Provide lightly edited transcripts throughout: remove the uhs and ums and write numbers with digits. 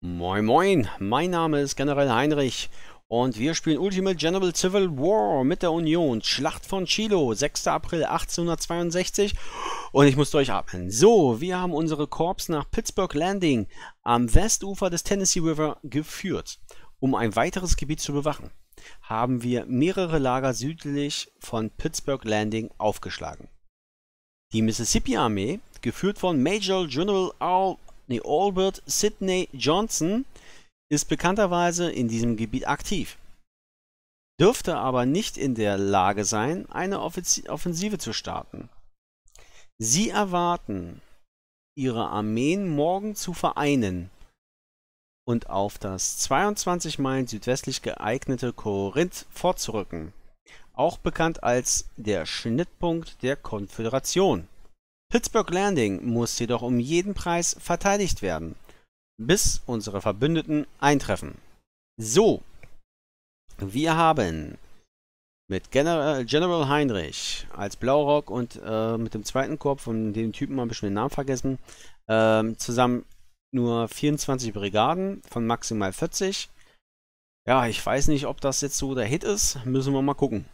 Moin Moin, mein Name ist General Heinrich und wir spielen Ultimate General Civil War mit der Union. Schlacht von Shiloh, 6. April 1862 und ich muss durchatmen. So, wir haben unsere Korps nach Pittsburgh Landing am Westufer des Tennessee River geführt. Um ein weiteres Gebiet zu bewachen, haben wir mehrere Lager südlich von Pittsburgh Landing aufgeschlagen. Die Mississippi-Armee, geführt von Major General Albert Sidney Johnston, ist bekannterweise in diesem Gebiet aktiv, dürfte aber nicht in der Lage sein, eine Offensive zu starten. Sie erwarten, ihre Armeen morgen zu vereinen und auf das 22 Meilen südwestlich geeignete Corinth vorzurücken, auch bekannt als der Schnittpunkt der Konföderation. Pittsburgh Landing muss jedoch um jeden Preis verteidigt werden, bis unsere Verbündeten eintreffen. So, wir haben mit General Heinrich als Blaurock und mit dem zweiten Korps, von dem Typen habe ich schon den Namen vergessen, zusammen nur 24 Brigaden von maximal 40. Ja, ich weiß nicht, ob das jetzt so der Hit ist. Müssen wir mal gucken.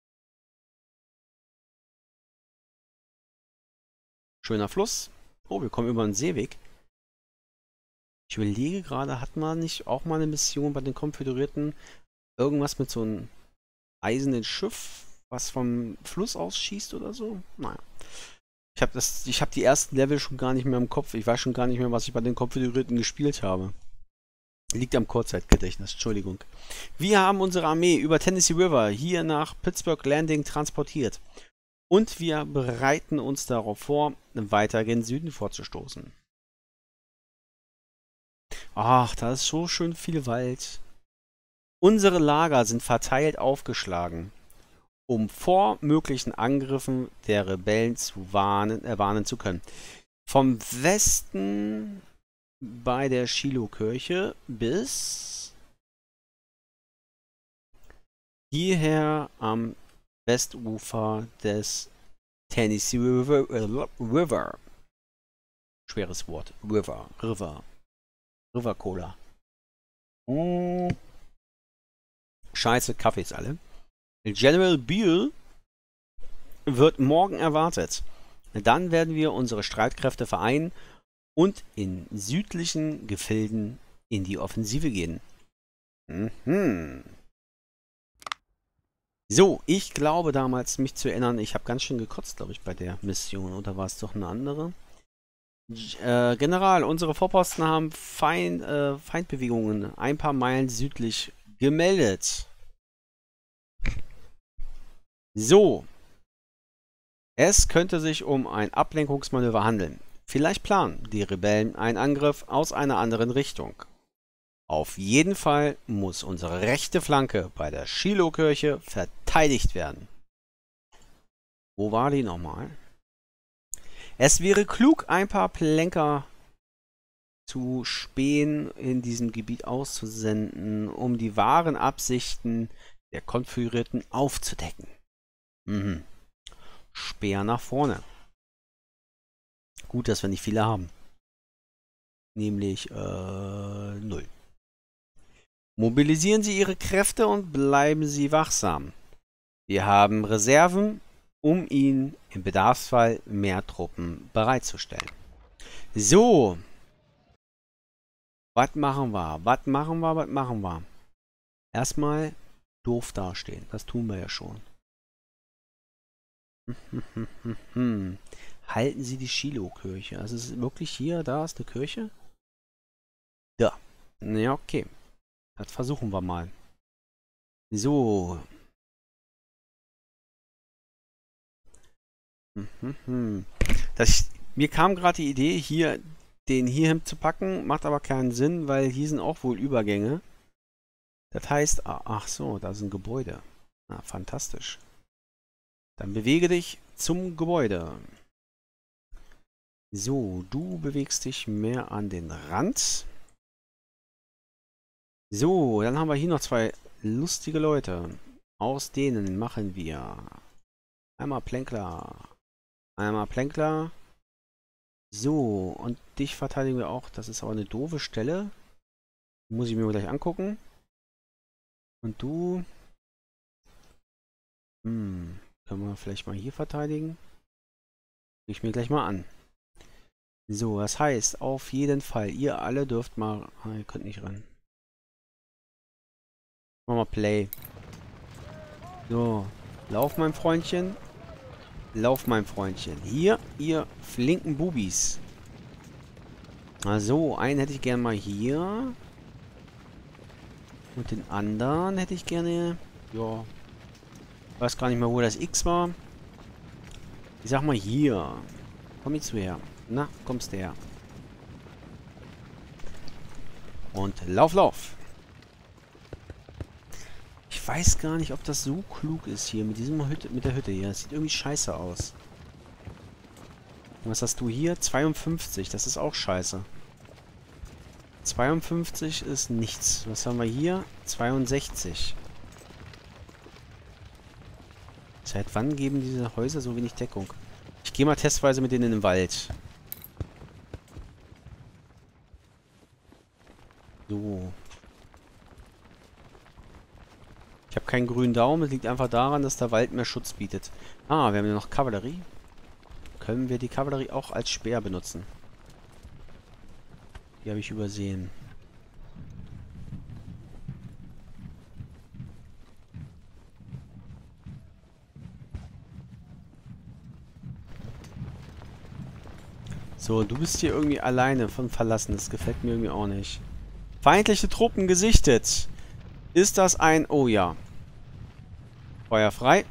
Schöner Fluss. Oh, wir kommen über einen Seeweg. Ich überlege gerade, hat man nicht auch mal eine Mission bei den Konföderierten? Irgendwas mit so einem eisernen Schiff, was vom Fluss aus schießt oder so? Naja. Ich habe die ersten Level schon gar nicht mehr im Kopf. Ich weiß schon gar nicht mehr, was ich bei den Konföderierten gespielt habe. Liegt am Kurzzeitgedächtnis, Entschuldigung. Wir haben unsere Armee über Tennessee River hier nach Pittsburgh Landing transportiert. Und wir bereiten uns darauf vor, weiter gen Süden vorzustoßen. Ach, da ist so schön viel Wald. Unsere Lager sind verteilt aufgeschlagen, um vor möglichen Angriffen der Rebellen warnen zu können. Vom Westen bei der Shiloh-Kirche bis hierher am Westufer des Tennessee River. Schweres Wort. River Cola. Scheiße, Kaffees alle. General Beale wird morgen erwartet. Dann werden wir unsere Streitkräfte vereinen und in südlichen Gefilden in die Offensive gehen. So, ich glaube damals, mich zu erinnern, ich habe ganz schön gekotzt, glaube ich, bei der Mission. Oder war es doch eine andere? General, unsere Vorposten haben Feindbewegungen ein paar Meilen südlich gemeldet. So. Es könnte sich um ein Ablenkungsmanöver handeln. Vielleicht planen die Rebellen einen Angriff aus einer anderen Richtung. Auf jeden Fall muss unsere rechte Flanke bei der Shiloh-Kirche verteidigt werden. Wo war die nochmal? Es wäre klug, ein paar Plenker zu Spähen in diesem Gebiet auszusenden, um die wahren Absichten der Konföderierten aufzudecken. Speer nach vorne. Gut, dass wir nicht viele haben. Nämlich 0. Mobilisieren Sie Ihre Kräfte und bleiben Sie wachsam. Wir haben Reserven, um Ihnen im Bedarfsfall mehr Truppen bereitzustellen. So. Was machen wir? Erstmal doof dastehen. Das tun wir ja schon. Halten Sie die Shiloh-Kirche. Also es ist wirklich hier, da ist eine Kirche? Da. Ja, okay. Das versuchen wir mal. So. Mir kam gerade die Idee, hier den hier zu packen, macht aber keinen Sinn, weil hier sind auch wohl Übergänge. Das heißt, ach so, da sind Gebäude. Na, fantastisch. Dann bewege dich zum Gebäude. So, du bewegst dich mehr an den Rand. So, dann haben wir hier noch zwei lustige Leute. Aus denen machen wir einmal Plänkler. Einmal Plänkler. So, und dich verteidigen wir auch. Das ist aber eine doofe Stelle. Muss ich mir gleich angucken. Und du? Können wir vielleicht mal hier verteidigen? Guck ich mir gleich mal an. So, das heißt, auf jeden Fall, ihr alle dürft mal... Ah, ihr könnt nicht ran. Machen wir Play. So, lauf mein Freundchen. Lauf mein Freundchen. Hier, ihr flinken Bubis. Also, einen hätte ich gerne mal hier. Und den anderen hätte ich gerne... Ja. Weiß gar nicht mehr, wo das X war. Ich sag mal hier. Komm jetzt her. Na, kommst du her. Und lauf, lauf. Ich weiß gar nicht, ob das so klug ist hier mit diesem mit der Hütte hier. Das sieht irgendwie scheiße aus. Was hast du hier? 52. Das ist auch scheiße. 52 ist nichts. Was haben wir hier? 62. Seit wann geben diese Häuser so wenig Deckung? Ich gehe mal testweise mit denen in den Wald. So. Ich habe keinen grünen Daumen. Es liegt einfach daran, dass der Wald mehr Schutz bietet. Ah, wir haben ja noch Kavallerie. Können wir die Kavallerie auch als Speer benutzen? Die habe ich übersehen. So, du bist hier irgendwie alleine von verlassen. Das gefällt mir irgendwie auch nicht. Feindliche Truppen gesichtet. Ist das ein... Oh ja. Feuer frei.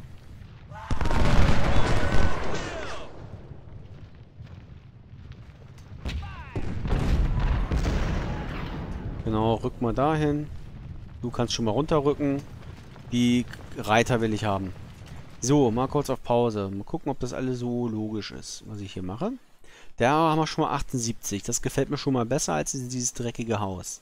Genau, rück mal dahin. Du kannst schon mal runterrücken. Die Reiter will ich haben. So, mal kurz auf Pause. Mal gucken, ob das alles so logisch ist, was ich hier mache. Da haben wir schon mal 78. Das gefällt mir schon mal besser als dieses dreckige Haus.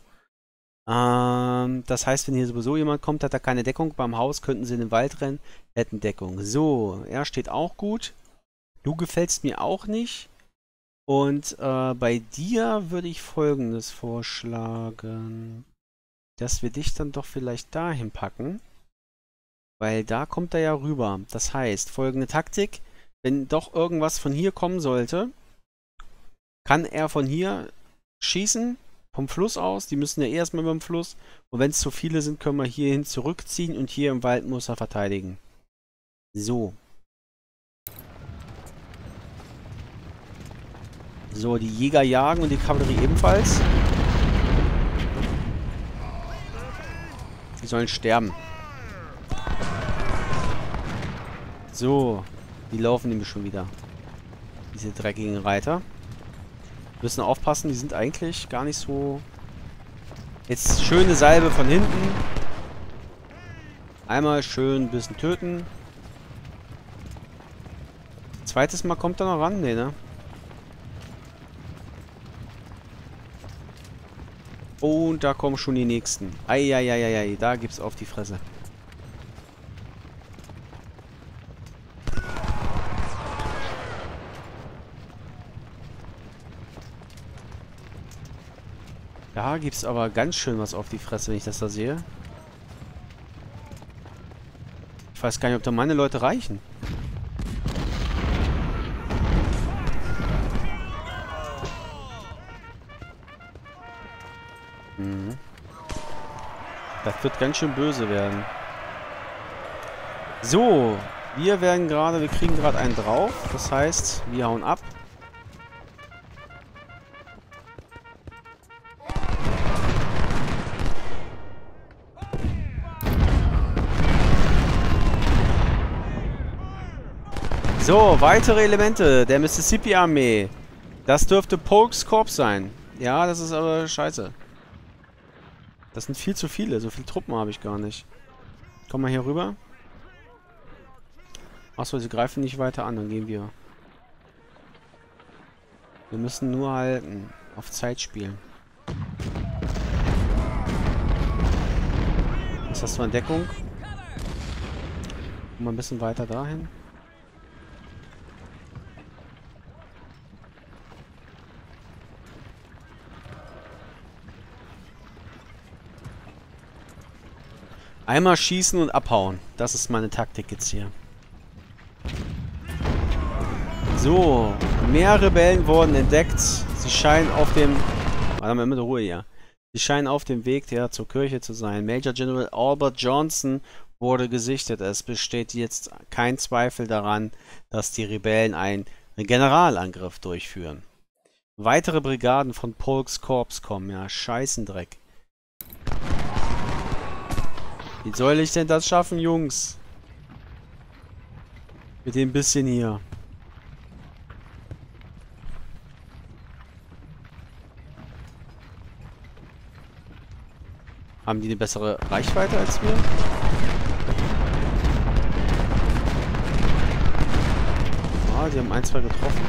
Das heißt, wenn hier sowieso jemand kommt, hat er keine Deckung. Beim Haus könnten sie in den Wald rennen, hätten Deckung. So, er steht auch gut. Du gefällst mir auch nicht. Und bei dir würde ich Folgendes vorschlagen. Dass wir dich dann doch vielleicht dahin packen. Weil da kommt er ja rüber. Das heißt, folgende Taktik. Wenn doch irgendwas von hier kommen sollte, kann er von hier schießen. Vom Fluss aus. Die müssen ja erstmal über den Fluss. Und wenn es zu viele sind, können wir hierhin zurückziehen. Und hier im Wald muss er verteidigen. So. So, die Jäger jagen und die Kavallerie ebenfalls. Die sollen sterben. So. Die laufen nämlich schon wieder. Diese dreckigen Reiter. Müssen aufpassen, die sind eigentlich gar nicht so... Jetzt schöne Salbe von hinten. Einmal schön ein bisschen töten. Zweites Mal kommt er noch ran? Nee, ne? Und da kommen schon die nächsten. Eieieiei, da gibt's auf die Fresse. Da gibt's aber ganz schön was auf die Fresse, wenn ich das da sehe. Ich weiß gar nicht, ob da meine Leute reichen. Das wird ganz schön böse werden. So, wir kriegen gerade einen drauf. Das heißt, wir hauen ab. So, weitere Elemente der Mississippi-Armee. Das dürfte Polk's Korps sein. Ja, das ist aber scheiße. Das sind viel zu viele. So viele Truppen habe ich gar nicht. Komm mal hier rüber. Achso, sie greifen nicht weiter an. Dann gehen wir. Wir müssen nur halten. Auf Zeit spielen. Was hast du an Deckung? Mal ein bisschen weiter dahin. Einmal schießen und abhauen. Das ist meine Taktik jetzt hier. So, mehr Rebellen wurden entdeckt. Sie scheinen auf dem... Warte mal, mit Ruhe hier. Sie scheinen auf dem Weg zur Kirche zu sein. Major General Albert Johnson wurde gesichtet. Es besteht jetzt kein Zweifel daran, dass die Rebellen einen Generalangriff durchführen. Weitere Brigaden von Polks Korps kommen. Ja, Scheißendreck. Wie soll ich denn das schaffen, Jungs? Mit dem bisschen hier. Haben die eine bessere Reichweite als wir? Ah, die haben 1, 2 getroffen.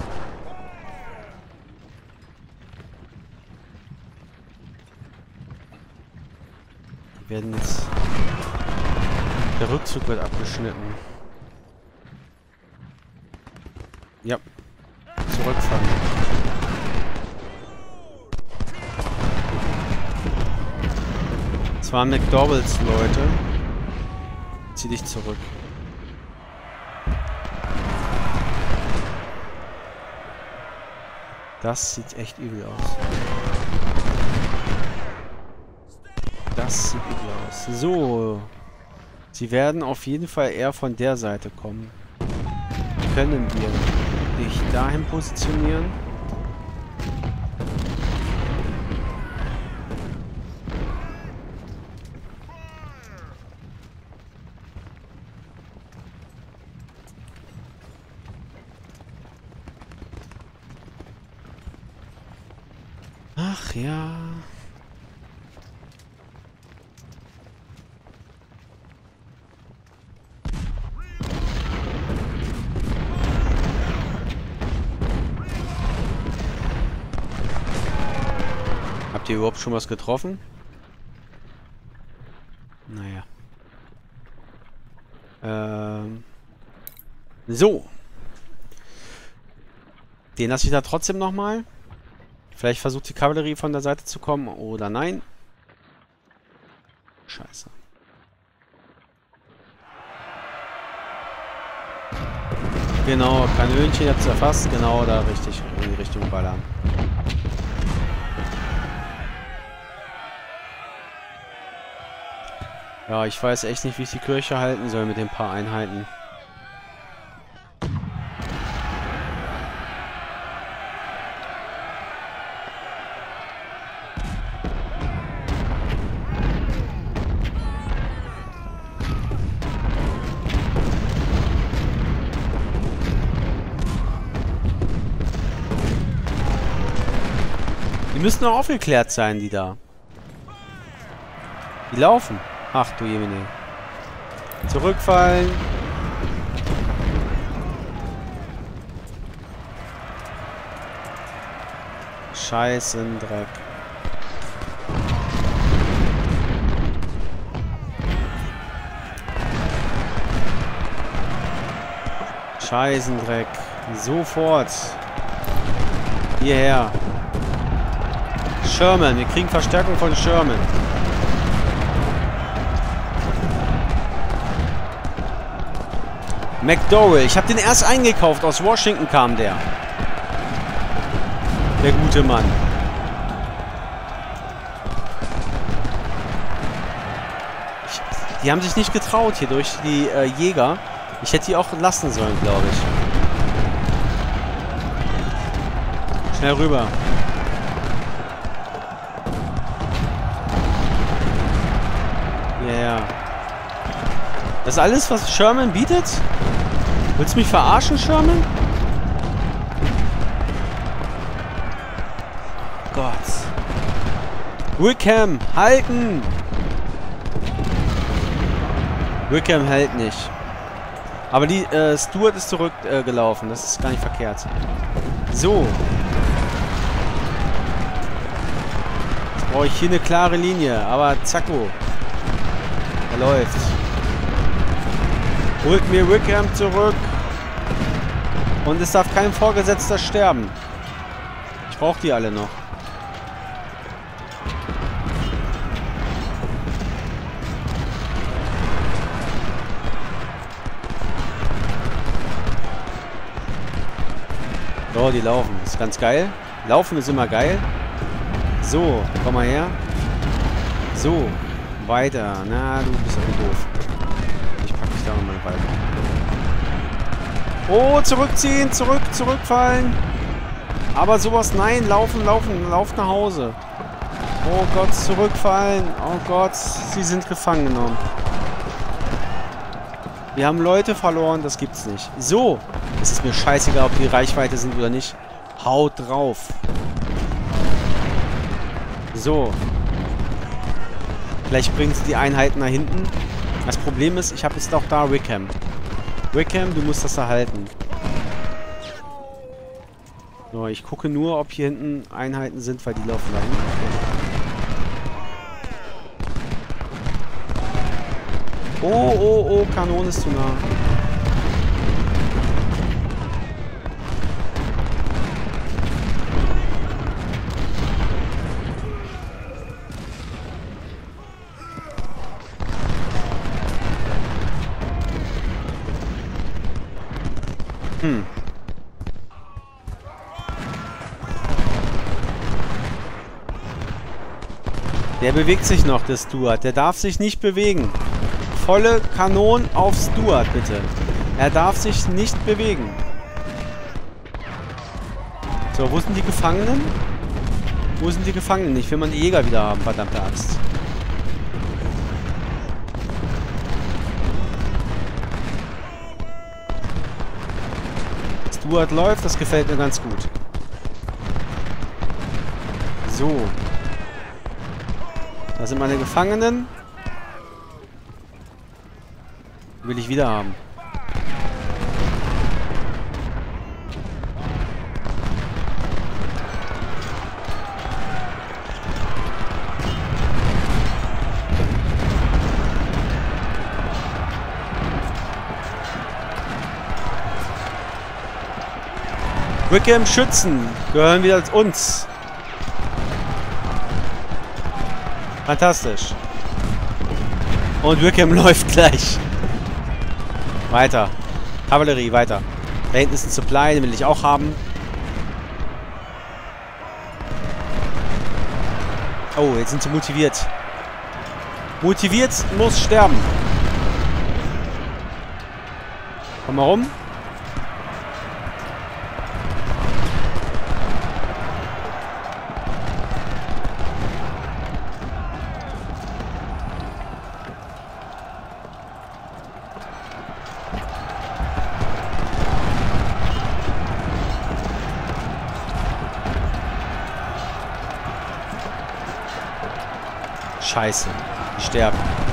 Die werden jetzt... Der Rückzug wird abgeschnitten. Ja. Zurückfahren. Das waren McDowells, Leute. Zieh dich zurück. Das sieht echt übel aus. Das sieht übel aus. So. Sie werden auf jeden Fall eher von der Seite kommen. Können wir dich dahin positionieren? Ach ja. Habt ihr überhaupt schon was getroffen? Naja. So. Den lasse ich da trotzdem nochmal. Vielleicht versucht die Kavallerie von der Seite zu kommen oder nein. Scheiße. Genau, Kanönchen jetzt erfasst. Genau, da richtig in die Richtung ballern. Ja, ich weiß echt nicht, wie ich die Kirche halten soll mit den paar Einheiten. Die müssten auch aufgeklärt sein, die da. Die laufen. Ach du Jemine. Zurückfallen. Scheißendreck. Scheißendreck. Sofort. Hierher. Sherman. Wir kriegen Verstärkung von Sherman. McDowell. Ich habe den erst eingekauft. Aus Washington kam der. Der gute Mann. Die haben sich nicht getraut hier durch die Jäger. Ich hätte die auch lassen sollen, glaube ich. Schnell rüber. Ja, ja. Das ist alles, was Sherman bietet? Willst du mich verarschen, Sherman? Gott. Wickham, halten! Wickham hält nicht. Aber die Stuart ist zurückgelaufen. Das ist gar nicht verkehrt. So. Jetzt brauche ich hier eine klare Linie. Aber zacko. Er läuft. Holt mir Wickham zurück. Und es darf kein Vorgesetzter sterben. Ich brauche die alle noch. So, die laufen. Das ist ganz geil. Laufen ist immer geil. So, komm mal her. So, weiter. Na, du bist irgendwie doof. Ich pack dich da mal weiter. Oh, zurückziehen, zurückfallen. Aber sowas, nein, laufen, lauft nach Hause. Oh Gott, zurückfallen. Oh Gott, sie sind gefangen genommen. Wir haben Leute verloren, das gibt's nicht. So, es ist mir scheißegal, ob die Reichweite sind oder nicht. Haut drauf. So. Vielleicht bringen sie die Einheiten nach hinten. Das Problem ist, ich habe jetzt auch da Wickham. Wickham, du musst das erhalten. So, ich gucke nur, ob hier hinten Einheiten sind, weil die laufen da hinten. Oh, Kanone ist zu nah. Der bewegt sich noch, der Stuart. Der darf sich nicht bewegen. Volle Kanonen auf Stuart, bitte. Er darf sich nicht bewegen. So, wo sind die Gefangenen? Wo sind die Gefangenen? Ich will mal einen Jäger wieder haben, verdammte Axt. Stuart läuft, das gefällt mir ganz gut. So. Da sind meine Gefangenen. Will ich wieder haben. Wickham Schützen gehören wieder uns. Fantastisch. Und Wickham läuft gleich. Weiter. Kavallerie, weiter. Da hinten ist ein Supply, den will ich auch haben. Oh, jetzt sind sie motiviert. Motiviert muss sterben. Komm mal rum. Scheiße. Die sterben.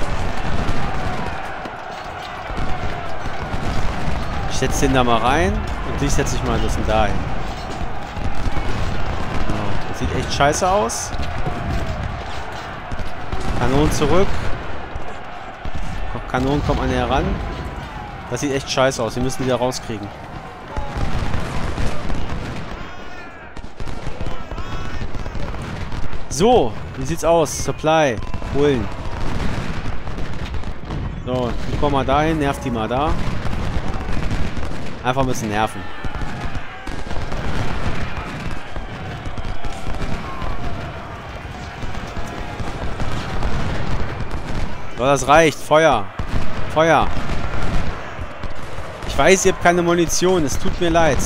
Ich setze den da mal rein und dich setze ich mal ein bisschen dahin. Genau. Das sieht echt scheiße aus. Kanonen zurück. Kanonen kommen an heran. Das sieht echt scheiße aus. Wir müssen die da rauskriegen. So, wie sieht's aus? Supply. Holen. So, die kommen mal dahin, nervt die mal da. Einfach ein bisschen nerven. So, das reicht. Feuer. Feuer. Ich weiß, ihr habt keine Munition. Es tut mir leid.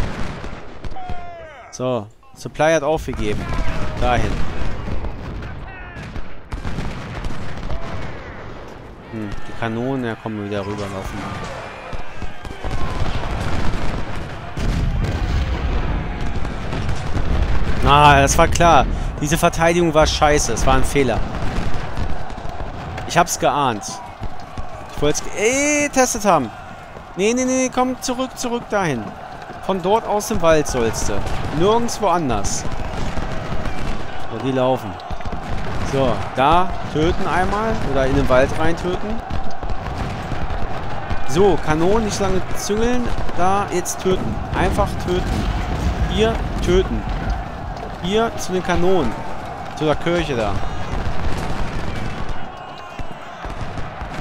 So, Supply hat aufgegeben. Dahin. Die Kanonen, ja, kommen wir wieder rüberlaufen. Ah, das war klar. Diese Verteidigung war scheiße. Es war ein Fehler. Ich hab's geahnt. Ich wollte es getestet haben. Nee, komm zurück dahin. Von dort aus dem Wald sollst du. Nirgends woanders. So, die laufen. So, da töten einmal. Oder in den Wald rein töten. So, Kanonen nicht lange züngeln. Da, jetzt töten. Einfach töten. Hier, töten. Hier zu den Kanonen. Zu der Kirche da.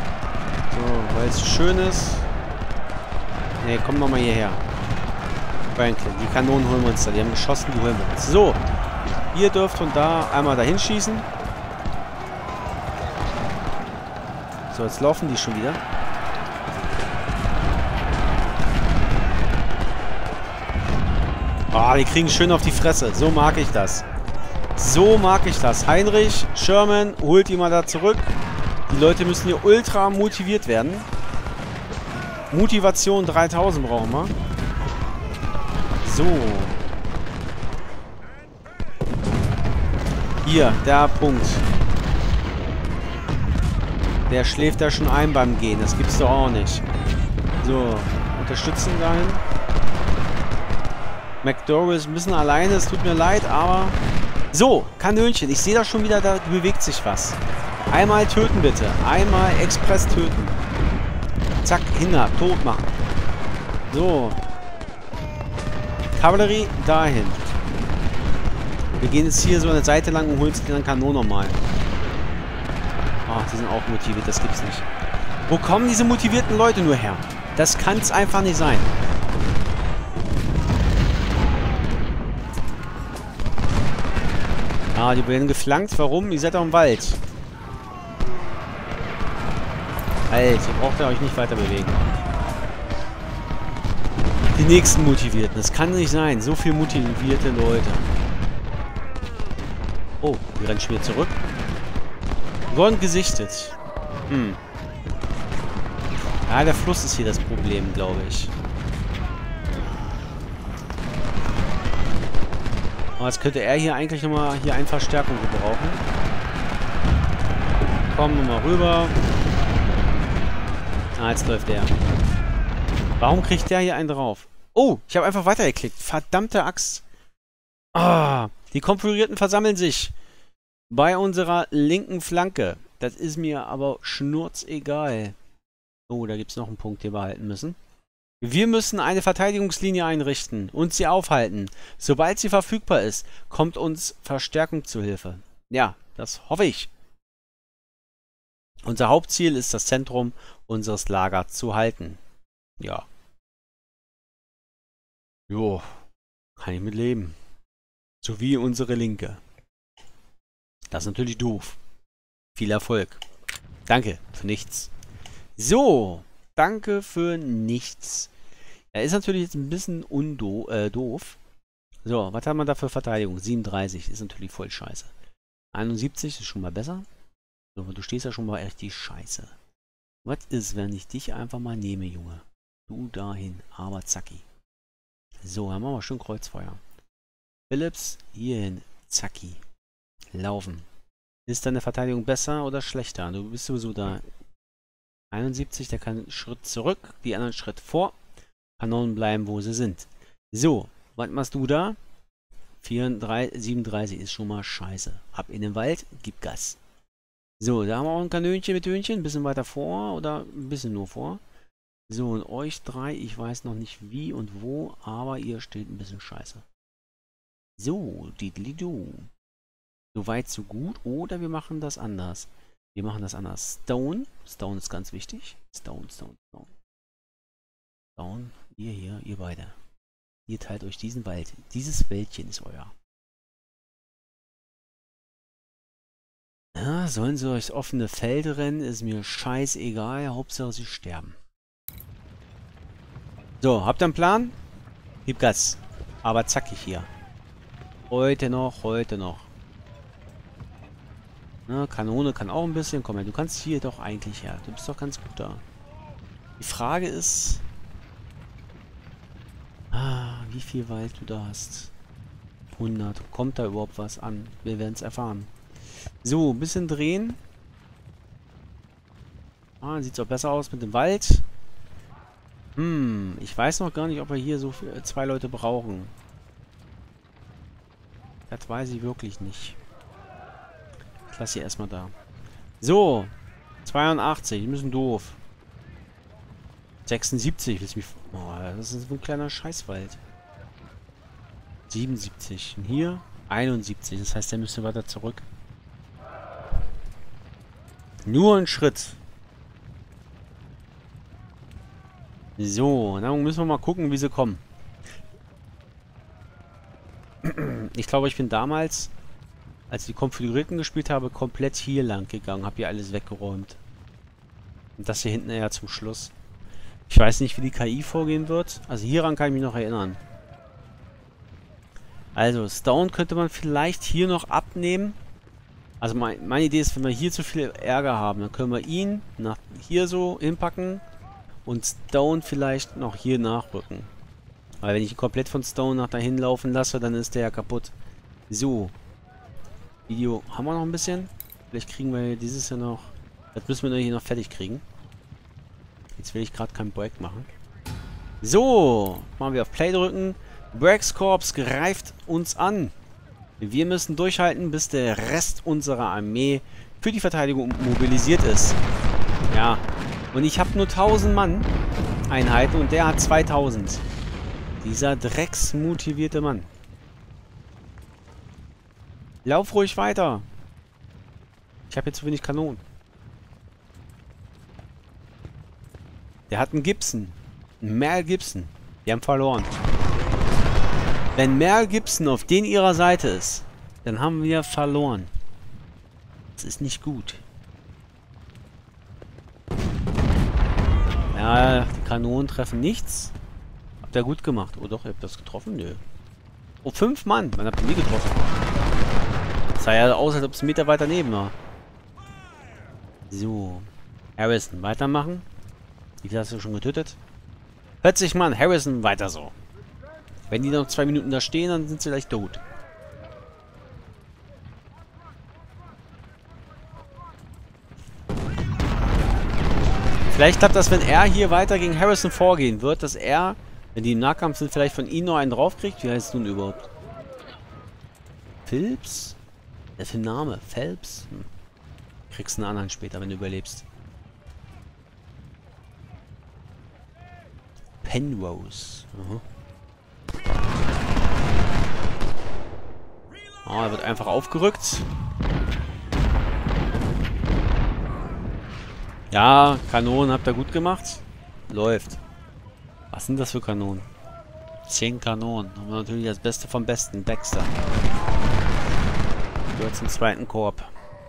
So, weil es schön ist. Ne, komm nochmal hierher. Franklin. Die Kanonen holen wir uns da. Die haben geschossen, die holen wir uns. So. Ihr dürft von da einmal dahin schießen. So, jetzt laufen die schon wieder. Ah, die kriegen schön auf die Fresse. So mag ich das. So mag ich das. Heinrich, Sherman, holt die mal da zurück. Die Leute müssen hier ultra motiviert werden. Motivation 3000 brauchen wir. So. Hier, der Punkt. Der schläft da schon ein beim Gehen. Das gibt's doch auch nicht. So, unterstützen dahin. McDowell ist ein bisschen alleine. Es tut mir leid, aber... So, Kanönchen. Ich sehe da schon wieder, da bewegt sich was. Einmal töten bitte. Einmal Express töten. Zack, hinter. Tot machen. So. Kavallerie dahin. Wir gehen jetzt hier so eine Seite lang und holen uns den Kanon nochmal. Ach, die sind auch motiviert. Das gibt's nicht. Wo kommen diese motivierten Leute nur her? Das kann's einfach nicht sein. Ah, die werden geflankt. Warum? Ihr seid doch im Wald. Halt, ihr braucht euch nicht weiter bewegen. Die nächsten Motivierten. Das kann nicht sein. So viel motivierte Leute. Oh, die rennen schon wieder zurück. Wurden gesichtet. Ja, der Fluss ist hier das Problem, glaube ich. Aber jetzt könnte er hier eigentlich nochmal hier eine Verstärkung gebrauchen. Kommen wir mal rüber. Ah, jetzt läuft der. Warum kriegt der hier einen drauf? Oh, ich habe einfach weitergeklickt. Verdammte Axt. Ah, die Konfigurierten versammeln sich bei unserer linken Flanke. Das ist mir aber schnurzegal. Oh, da gibt es noch einen Punkt, den wir halten müssen. Wir müssen eine Verteidigungslinie einrichten und sie aufhalten. Sobald sie verfügbar ist, kommt uns Verstärkung zu Hilfe. Ja, das hoffe ich. Unser Hauptziel ist, das Zentrum unseres Lagers zu halten. Ja. Jo, kann ich mit leben. Sowie unsere Linke. Das ist natürlich doof. Viel Erfolg. Danke für nichts. So, danke für nichts. Er ist natürlich jetzt ein bisschen doof. So, was haben wir da für Verteidigung? 37 ist natürlich voll scheiße. 71 ist schon mal besser. So, du stehst ja schon mal richtig scheiße. Was ist, wenn ich dich einfach mal nehme, Junge? Du dahin, aber zacki. So, dann machen wir schön Kreuzfeuer. Philips, hierhin, zacki. Laufen. Ist deine Verteidigung besser oder schlechter? Du bist sowieso da. 71, der kann einen Schritt zurück, die anderen Schritt vor. Kanonen bleiben, wo sie sind. So, was machst du da? 34, 37 ist schon mal scheiße. Ab in den Wald, gib Gas. So, da haben wir auch ein Kanönchen mit Hühnchen. Ein bisschen weiter vor oder ein bisschen nur vor. So, und euch drei, ich weiß noch nicht wie und wo, aber ihr steht ein bisschen scheiße. So, didelidu. So weit, so gut. Oder wir machen das anders. Wir machen das anders. Stone. Stone ist ganz wichtig. Stone, Stone, Stone. Stone. Ihr hier, ihr beide. Ihr teilt euch diesen Wald. Dieses Wäldchen ist euer. Ja, sollen sie durchs offene Feld rennen? Ist mir scheißegal. Hauptsache sie sterben. So, habt ihr einen Plan? Gib Gas. Aber zackig hier. Heute noch, heute noch. Na, Kanone kann auch ein bisschen. Komm her, du kannst hier doch eigentlich her. Du bist doch ganz gut da. Die Frage ist... wie viel Wald du da hast. 100. Kommt da überhaupt was an? Wir werden es erfahren. So, ein bisschen drehen. Sieht auch besser aus mit dem Wald. Ich weiß noch gar nicht, ob wir hier so viel, 2 Leute brauchen. Das weiß ich wirklich nicht. Ich lasse sie erstmal da. So. 82. Die müssen doof. 76. Willst du mich... Oh, das ist so ein kleiner Scheißwald. 77. Und hier 71. Das heißt, der müsste weiter zurück. Nur ein Schritt. So, dann müssen wir mal gucken, wie sie kommen. glaube, ich bin damals, als ich die Konföderierten gespielt habe, komplett hier lang gegangen. Habe hier alles weggeräumt. Und das hier hinten eher zum Schluss. Ich weiß nicht, wie die KI vorgehen wird. Also hieran kann ich mich noch erinnern. Also, Stone könnte man vielleicht hier noch abnehmen. Also meine Idee ist, wenn wir hier zu viel Ärger haben, dann können wir ihn nach hier so hinpacken und Stone vielleicht noch hier nachrücken. Weil wenn ich ihn komplett von Stone nach dahin laufen lasse, dann ist der ja kaputt. So. Video haben wir noch ein bisschen. Vielleicht kriegen wir dieses ja noch. Das müssen wir hier noch fertig kriegen. Jetzt will ich gerade keinen Break machen. So. Machen wir auf Play drücken. Breaks Corps greift uns an. Wir müssen durchhalten, bis der Rest unserer Armee für die Verteidigung mobilisiert ist. Ja. Und ich habe nur 1000 Mann Einheiten und der hat 2000. Dieser drecksmotivierte Mann. Lauf ruhig weiter. Ich habe jetzt zu wenig Kanonen. Der hat einen Gibson. Einen Mel Gibson. Die haben verloren. Wenn Mel Gibson auf den ihrer Seite ist, dann haben wir verloren. Das ist nicht gut. Ja, die Kanonen treffen nichts. Habt ihr gut gemacht. Oh doch, ihr habt das getroffen? Nö. Oh, 5 Mann. Wann habt ihr nie getroffen? Das sah ja aus, als ob es 1 Meter weiter neben war. So. Harrison, weitermachen. Wie viel hast du schon getötet? 40 Mann. Harrison, weiter so. Wenn die noch 2 Minuten da stehen, dann sind sie gleich tot. Vielleicht klappt das, wenn er hier weiter gegen Harrison vorgehen wird, dass er, wenn die im Nahkampf sind, vielleicht von ihm noch einen draufkriegt. Wie heißt du denn überhaupt? Phelps? Was ist für ein Name? Phelps? Kriegst einen anderen später, wenn du überlebst. Penrose. Aha. Oh, er wird einfach aufgerückt. Ja, Kanonen habt ihr gut gemacht. Läuft. Was sind das für Kanonen? 10 Kanonen. Haben wir natürlich das Beste vom Besten. Baxter. Gehört zum 2. Korb.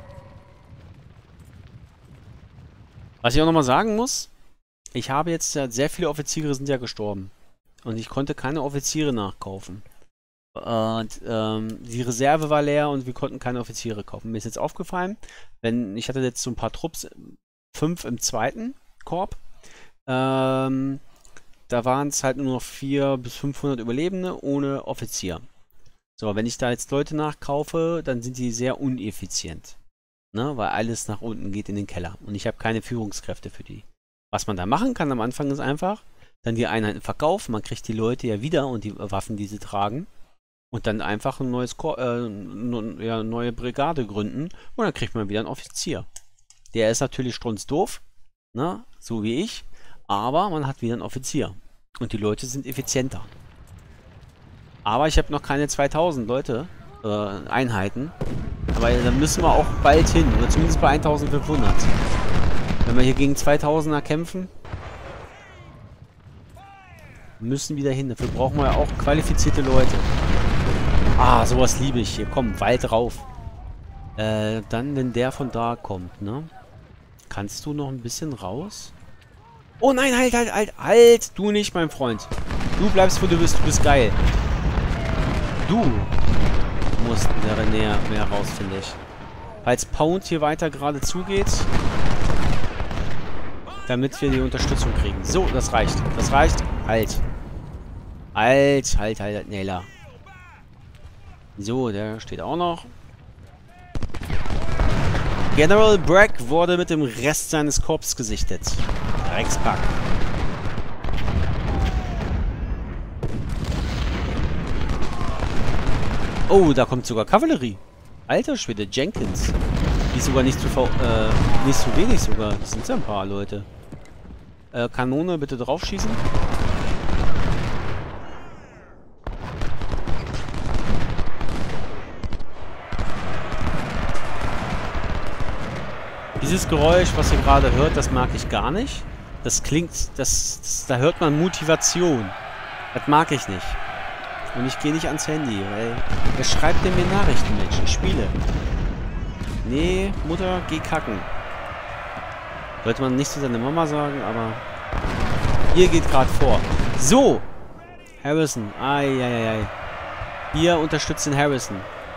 Was ich auch nochmal sagen muss, ich habe jetzt ja, sehr viele Offiziere sind ja gestorben. Und ich konnte keine Offiziere nachkaufen. Und die Reserve war leer und wir konnten keine Offiziere kaufen. Mir ist jetzt aufgefallen, wenn ich hatte jetzt so ein paar Trupps, 5 im 2. Korb. Da waren es halt nur noch 400 bis 500 Überlebende ohne Offizier. So, wenn ich da jetzt Leute nachkaufe, dann sind die sehr uneffizient. Ne? Weil alles nach unten geht in den Keller. Und ich habe keine Führungskräfte für die. Was man da machen kann am Anfang ist einfach, dann die Einheiten verkaufen. Man kriegt die Leute ja wieder und die Waffen, die sie tragen. Und dann einfach ein neues neue Brigade gründen. Und dann kriegt man wieder einen Offizier. Der ist natürlich strunzdoof, ne? So wie ich. Aber man hat wieder einen Offizier. Und die Leute sind effizienter. Aber ich habe noch keine 2000 Leute, Einheiten. Aber da müssen wir auch bald hin. Oder zumindest bei 1500. Wenn wir hier gegen 2000er kämpfen, müssen wir da hin. Dafür brauchen wir ja auch qualifizierte Leute. Ah, sowas liebe ich. Hier, komm, Wald rauf. Dann, wenn der von da kommt, ne? Kannst du noch ein bisschen raus? Oh nein, halt! Du nicht, mein Freund. Du bleibst, wo du bist geil. Du musst mehr raus, finde ich. Falls Pound hier weiter gerade zugeht, damit wir die Unterstützung kriegen. So, das reicht. Das reicht. Halt. Halt, Nela. So, der steht auch noch. General Bragg wurde mit dem Rest seines Korps gesichtet. Dreckspack. Oh, da kommt sogar Kavallerie. Alter Schwede, Jenkins. Die ist sogar nicht zu wenig sogar. Das sind ja ein paar Leute. Kanone bitte draufschießen. Dieses Geräusch, was ihr gerade hört, das mag ich gar nicht. Das klingt, da hört man Motivation. Das mag ich nicht. Und ich gehe nicht ans Handy, weil... Wer schreibt denn mir Nachrichten, Mensch? Ich spiele. Nee, Mutter, geh kacken. Sollte man nicht zu seiner Mama sagen, aber... Ihr geht gerade vor. So! Harrison. Eieiei. Ihr unterstützt den Harrison.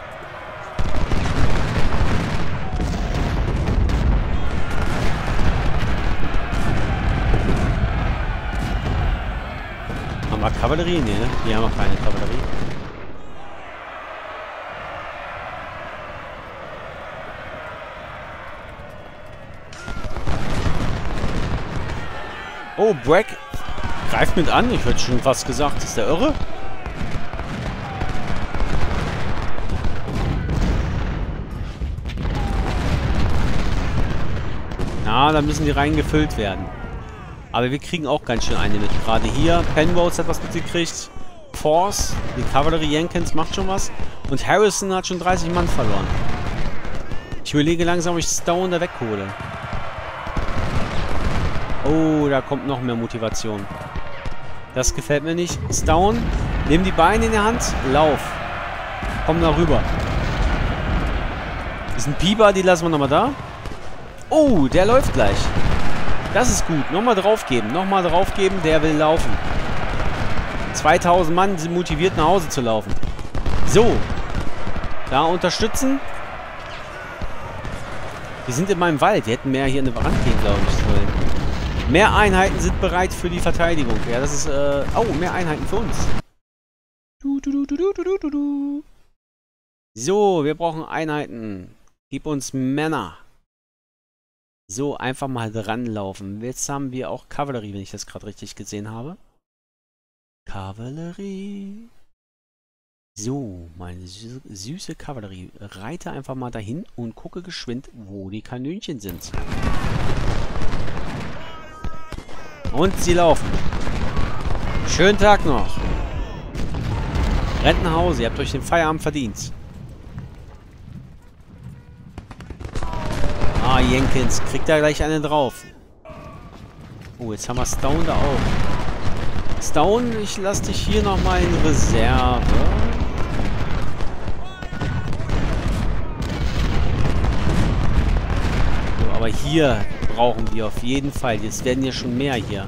Haben wir Kavallerie? Nee, ne? Hier haben wir keine Kavallerie. Oh, Brack greift mit an. Ich hätte schon fast gesagt, ist der irre? Na, da müssen die reingefüllt werden. Aber wir kriegen auch ganz schön eine mit. Gerade hier, Penrose hat was mitgekriegt. Force, die Kavallerie Jenkins macht schon was. Und Harrison hat schon 30 Mann verloren. Ich überlege langsam, ob ich Stone da weghole. Oh, da kommt noch mehr Motivation. Das gefällt mir nicht. Stone, nimm die Beine in die Hand, lauf. Komm da rüber. Das ist ein Pieper, die lassen wir nochmal da. Oh, der läuft gleich. Das ist gut. Nochmal draufgeben. Nochmal draufgeben. Der will laufen. 2000 Mann sind motiviert, nach Hause zu laufen. So. Da unterstützen. Wir sind in meinem Wald. Wir hätten mehr hier in der Wand gehen, glaube ich, sollen. Mehr Einheiten sind bereit für die Verteidigung. Ja, das ist, oh, mehr Einheiten für uns. So, wir brauchen Einheiten. Gib uns Männer. So, einfach mal dran laufen. Jetzt haben wir auch Kavallerie, wenn ich das gerade richtig gesehen habe. Kavallerie. So, meine süße Kavallerie. Reite einfach mal dahin und gucke geschwind, wo die Kanönchen sind. Und sie laufen. Schönen Tag noch. Rennt nach Hause, ihr habt euch den Feierabend verdient. Ah, Jenkins, kriegt da gleich eine drauf. Oh, jetzt haben wir Stone da auch. Stone, ich lasse dich hier nochmal in Reserve. So, aber hier brauchen wir auf jeden Fall. Jetzt werden ja schon mehr hier.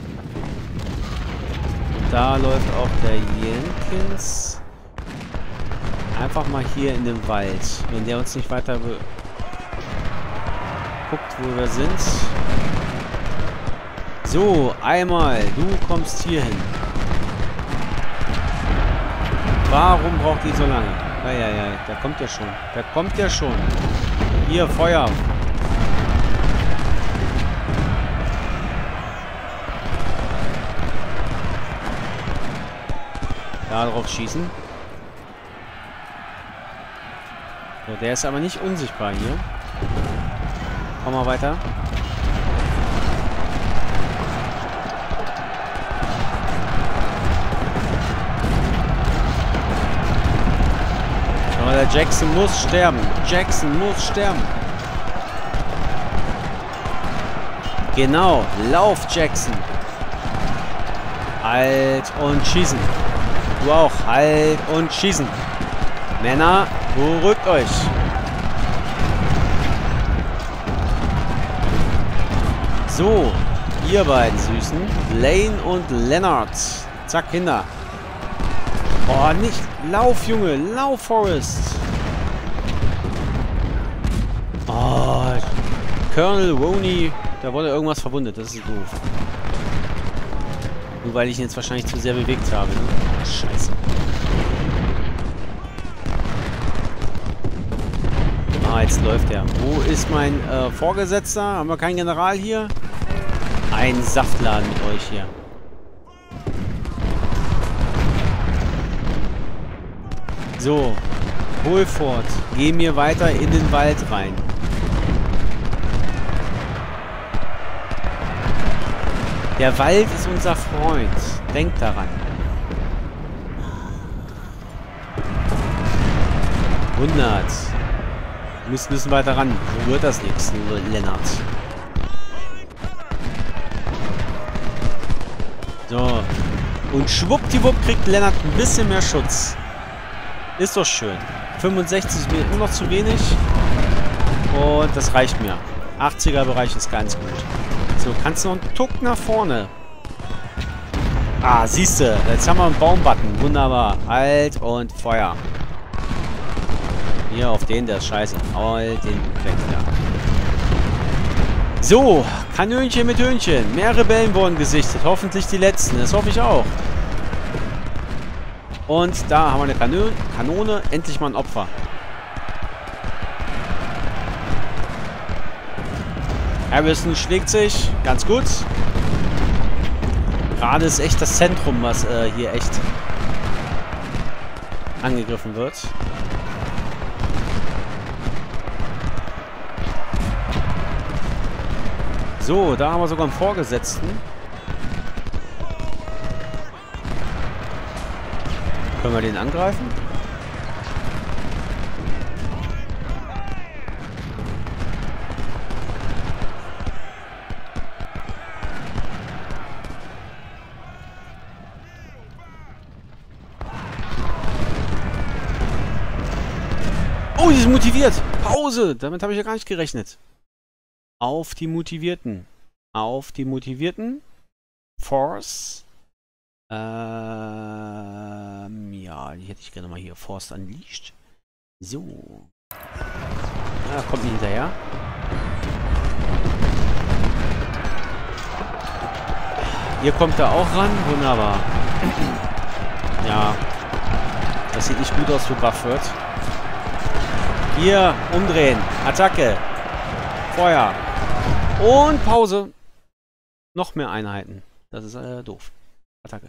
Und da läuft auch der Jenkins. Einfach mal hier in den Wald. Wenn der uns nicht weiter guckt, wo wir sind. So, einmal. Du kommst hier hin. Warum braucht ihr so lange? Ja, der kommt ja schon. Der kommt ja schon. Hier, Feuer. Da drauf schießen. So, der ist aber nicht unsichtbar hier. Komm mal weiter. Aber der Jackson muss sterben. Jackson muss sterben. Genau. Lauf, Jackson. Halt und schießen. Du auch. Halt und schießen. Männer, beruhigt euch. So, ihr beiden Süßen. Lane und Leonard. Zack, Kinder. Oh, nicht. Lauf, Junge. Lauf, Forrest. Oh, Colonel Roney. Da wurde irgendwas verwundet. Das ist doof. Nur weil ich ihn jetzt wahrscheinlich zu sehr bewegt habe. Ne? Scheiße. Ah, jetzt läuft er. Wo ist mein Vorgesetzter? Haben wir keinen General hier? Ein Saftladen mit euch hier. So. Holford. Geh mir weiter in den Wald rein. Der Wald ist unser Freund. Denkt daran. 100. Müssen weiter ran. So wird das nichts, Lennart. So. Und schwuppdiwupp kriegt Lennart ein bisschen mehr Schutz. Ist doch schön. 65 ist mir immer noch zu wenig. Und das reicht mir. 80er-Bereich ist ganz gut. So, kannst du noch einen Tuck nach vorne. Ah, siehst du. Jetzt haben wir einen Baumbutton. Wunderbar. Halt und Feuer. Hier auf den, der ist scheiße. Halt den weg, ja. So, Kanönchen mit Hühnchen. Mehr Rebellen wurden gesichtet. Hoffentlich die letzten. Das hoffe ich auch. Und da haben wir eine Kanone. Endlich mal ein Opfer. Harrison schlägt sich. Ganz gut. Gerade ist echt das Zentrum, was hier echt angegriffen wird. So, da haben wir sogar einen Vorgesetzten. Können wir den angreifen? Oh, die sind motiviert. Pause. Damit habe ich ja gar nicht gerechnet. Auf die Motivierten. Auf die Motivierten. Force. Ja, die hätte ich gerne mal hier. Force Unleashed. So. Kommt nicht hinterher. Hier kommt er auch ran. Wunderbar. Ja. Das sieht nicht gut aus für Buff wird. Hier, umdrehen. Attacke. Feuer. Und Pause. Noch mehr Einheiten. Das ist doof. Attacke.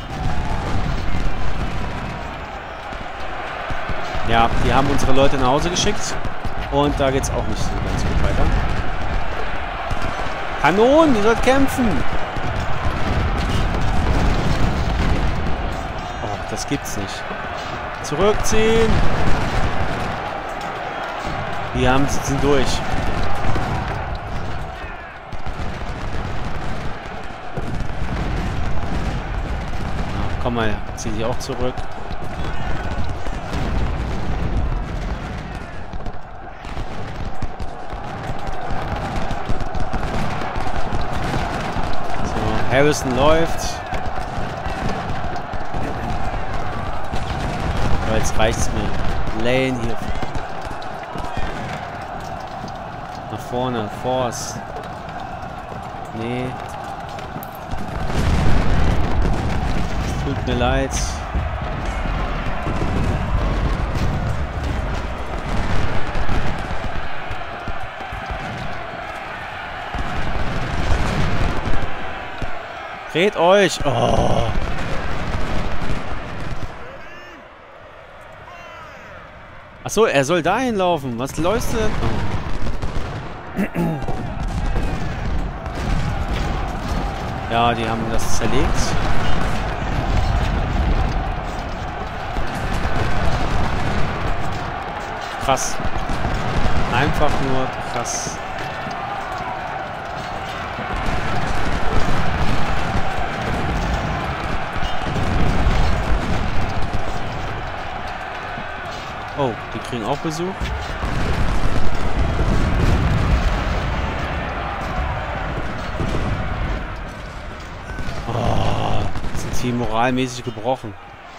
Ja, die haben unsere Leute nach Hause geschickt. Und da geht's auch nicht so ganz gut weiter. Kanonen, ihr sollt kämpfen. Oh, das gibt's nicht. Zurückziehen. Die sind durch. Na, komm mal, zieh dich auch zurück. So, Harrison läuft. Aber jetzt reicht's mir. Lane hier. Nach vorne, Force. Nee. Es tut mir leid. Dreht euch! Oh. Achso, er soll dahin laufen. Was läufst du denn? Oh. Ja, die haben das zerlegt. Krass. Einfach nur krass. Oh, die kriegen auch Besuch. Die moralmäßig gebrochen.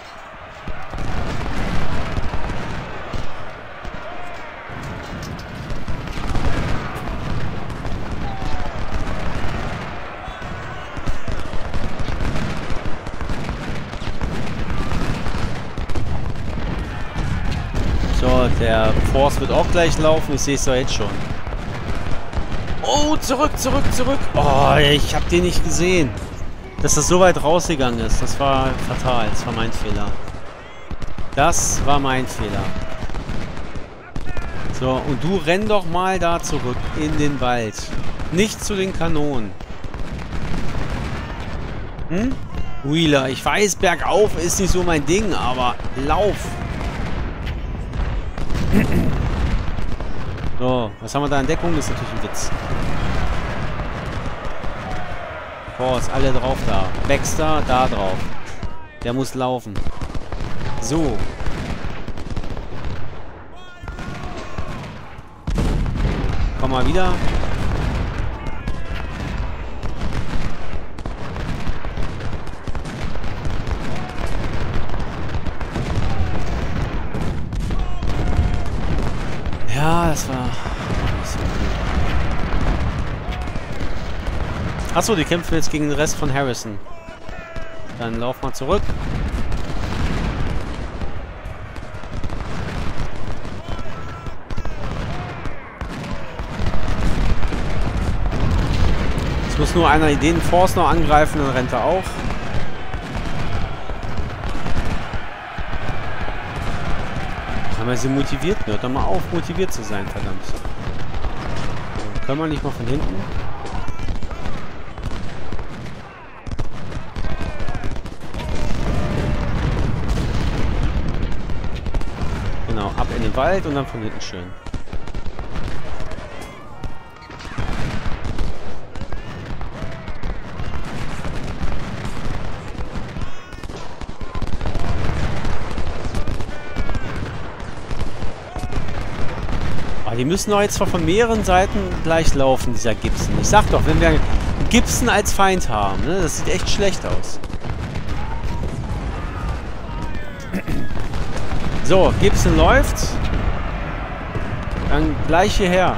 So, der Force wird auch gleich laufen. Ich sehe es doch jetzt schon. Oh, zurück. Oh, ich habe den nicht gesehen. Dass das so weit rausgegangen ist, das war fatal. Das war mein Fehler. Das war mein Fehler. So, und du renn doch mal da zurück in den Wald. Nicht zu den Kanonen. Hm? Wheeler, ich weiß, bergauf ist nicht so mein Ding, aber lauf. So, was haben wir da in Deckung? Das ist natürlich ein Witz. Force, alle drauf da. Baxter, da drauf. Der muss laufen. So. Komm mal wieder. Ja, das war... Achso, die kämpfen jetzt gegen den Rest von Harrison. Dann lauf mal zurück. Es muss nur einer den Force noch angreifen, dann rennt er auch. Aber sie motiviert, hört doch mal auf, motiviert zu sein, verdammt. So, können wir nicht mal von hinten? Genau, ab in den Wald und dann von hinten schön. Die müssen doch jetzt von mehreren Seiten gleich laufen, dieser Gibson. Ich sag doch, wenn wir Gibson als Feind haben, ne, das sieht echt schlecht aus. So, Gibson läuft. Dann gleich hierher.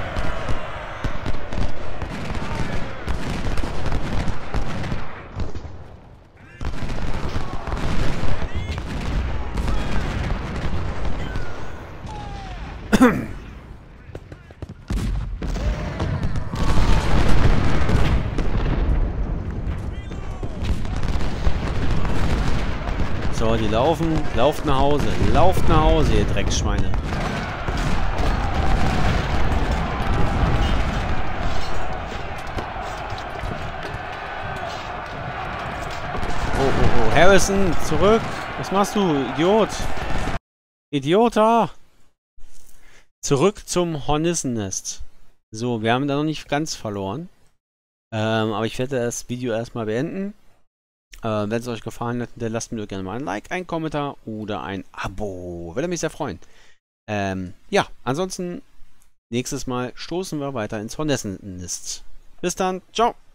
So, die laufen. Lauft nach Hause. Lauft nach Hause, ihr Drecksschweine. Oh, oh, oh. Harrison, zurück. Was machst du, Idiot? Idiota! Zurück zum Hornissennest. So, wir haben da noch nicht ganz verloren. Aber ich werde das Video erstmal beenden. Wenn es euch gefallen hat, dann lasst mir gerne mal ein Like, ein Kommentar oder ein Abo. Würde mich sehr freuen. Ja, ansonsten nächstes Mal stoßen wir weiter ins Hornissennest. Bis dann, ciao!